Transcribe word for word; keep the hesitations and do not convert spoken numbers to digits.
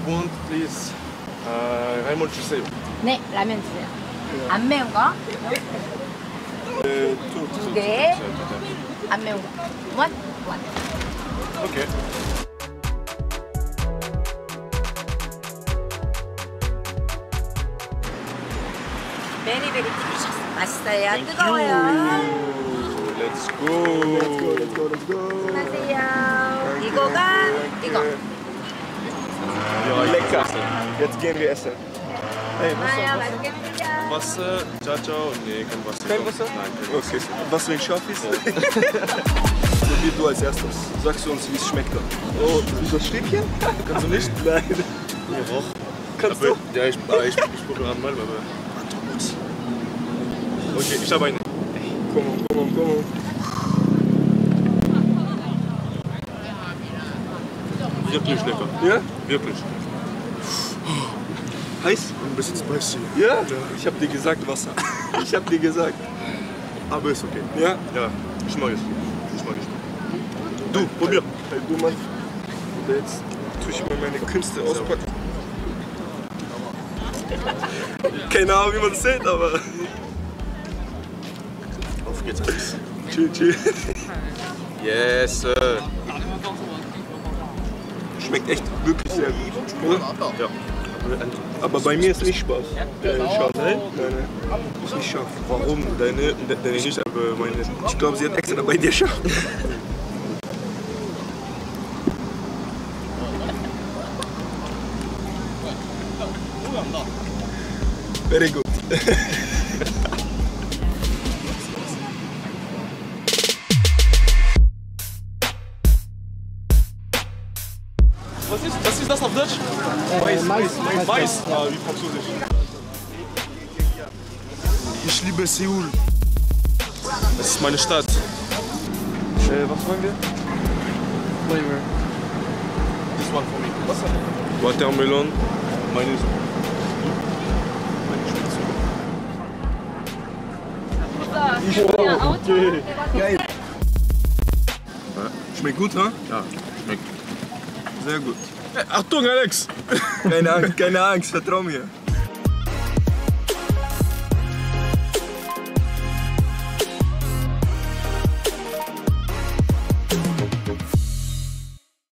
want, please, uh, ramen 주세요. 네, 라면 주세요. 안 매운 거? 네, two, 두 two, 개. two, two, two. 안 매운 거. One, one. Okay. 베리베리 딜리셔스. 맛있어요. 뜨거워요. Let's go. Let's go, let's go, let's go. 안녕하세요. 이거가 이거. Ja, Lecker. Jetzt gehen wir essen. Hey, 마야 맛있게 드세요. Wasser, ciao, ciao. Nee, kein Wasser. Kein Wasser? Nein, kein Wasser. Okay, was wenn scharf ist? Probier du als erstes. Sagst du uns, wie es schmeckt dann. Oh, das steht hier? Kannst du nicht? Nein. Ja, doch. Kannst Aber, du? ja, ich, ah, ich, ich probiere einmal, aber... Okay, ich habe eine. Komm on, komm on, komm on. Wirklich lecker. Ja? Wirklich. Heiß? Ein bisschen spicy. Ja? Ich hab dir gesagt, Wasser. Ich hab dir gesagt. Aber ist okay. Ja? Ja, ich mag es. Ich mag es. Du, probier. Hey, du Mann. Und jetzt tue ich mal meine Künste auspacken. Keine Ahnung, wie man es sieht, aber... Auf geht's, Alex. Chill, chill. Yes, sir. Schmeckt echt wirklich sehr gut. Oder? Ja. Aber bei mir ist nicht Spaß. Äh, scharf. Nein? Nein, nein. Ist nicht scharf. Warum? Deine, de, deine nicht, aber meine. Ich glaube, sie hat extra bei dir scharf. Very good. Was ist, was ist das auf Deutsch? Mais, Mais, Mais. Mais. Ah, wie französisch. Ich liebe Seoul. Das ist meine Stadt. Äh, was wollen wir? Flavor. This one for me. Watermelon. Meine ist. Okay. Geil. Schmeckt gut, ha? Ja, schmeckt. Sehr gut. Achtung, Alex! Keine Angst, keine Angst, vertrau mir.